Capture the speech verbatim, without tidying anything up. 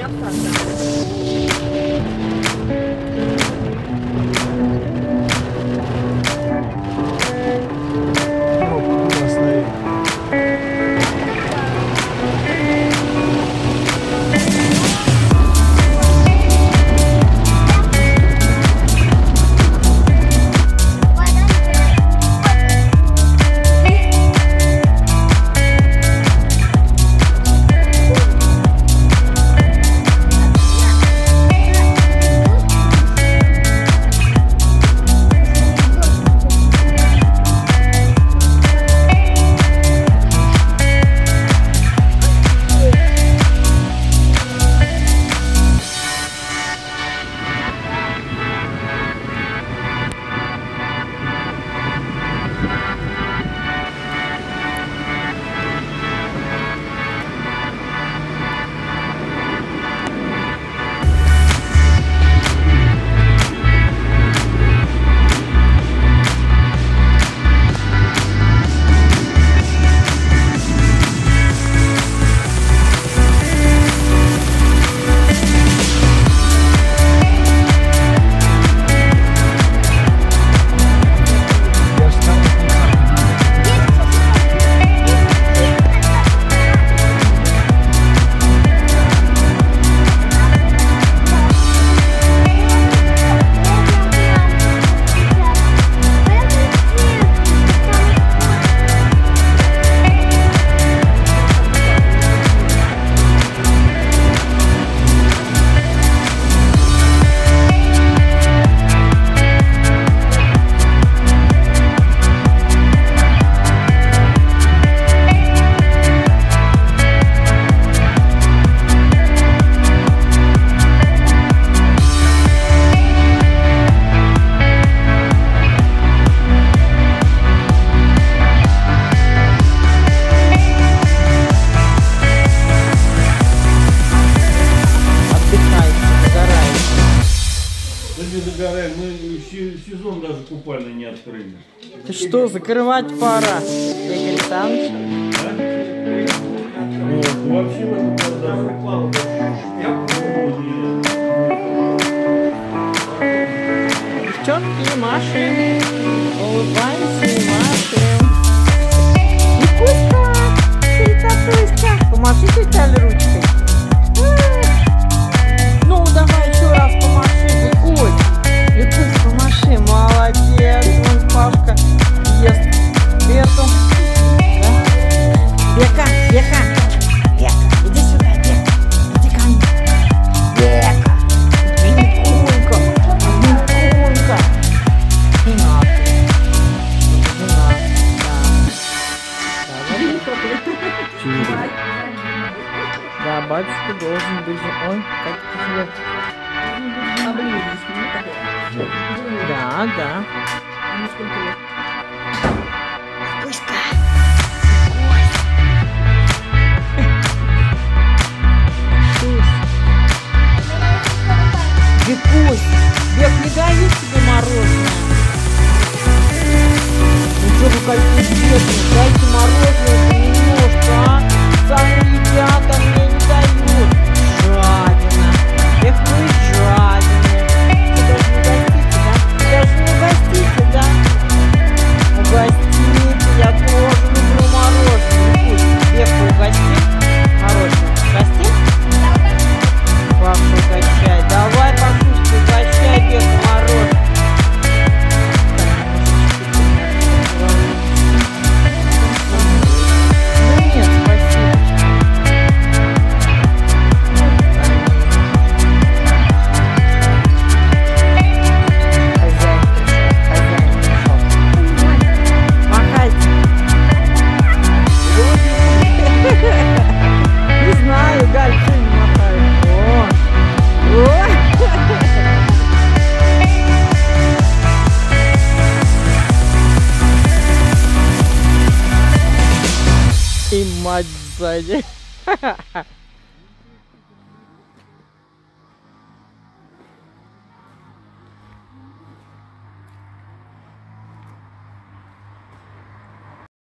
сезон даже купальный не открыли. Ты что, закрывать пора, Игорь Александрович? Да? Вот, вообще в этом даже упал. Девчонки, машем, улыбаемся и машем. Викуська, ты помаши тетя ручкой. Ну, давай еще раз помаши, Викусь. Викусь, помаши, молодец. Вон Пашка ест эту. Да? Бека, Бека, Бека, иди сюда, Бека, иди ко мне. Бека, Викунька, Викунька. Не надо. Не надо, да. Да, батюшка должен быть. Ой, как ты. Да, да. Пуська. Викусь, Бек, не даю тебе мороженое. Ну что вы какие бедные, дайте мороженое немножко, а? Сами едят, а мне не дают. Жадина. Бек, вы жадины. Даже не угостите, да? Угостите, я тоже люблю мороженое. Бек, угости мороженое. Угости? Пашу угощай. Давай, Пашушка, угощай Беку мороженое. Ну нет, спасибо. Не знаю, Галь, что не махает. О! О! И мать сзади.